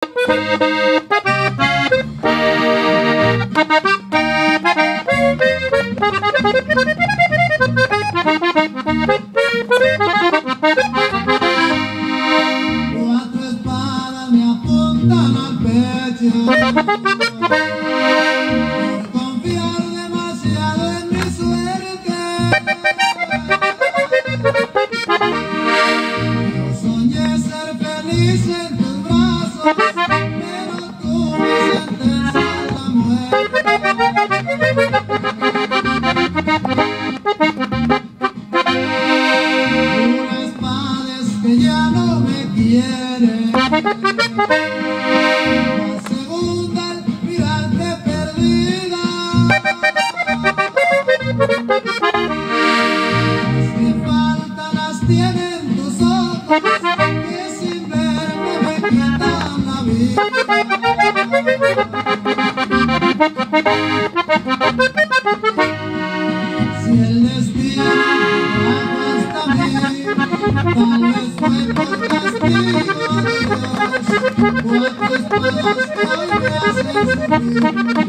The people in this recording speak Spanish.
Cuatro espadas me apuntan al pecho por confiar demasiado en mi suerte. Yo soñé ser feliz en tus brazos, pero tú me sentencias a la muerte. Una espada es que ya no me quiere. La segunda al mirarte perdida. Las que faltan las tienen tus ojos, que sin verme me quitan la vida. Si el destino trajo hasta mí, tal vez fue por castigo de Dios. Cuatro espadas que hoy me hacen sufrir.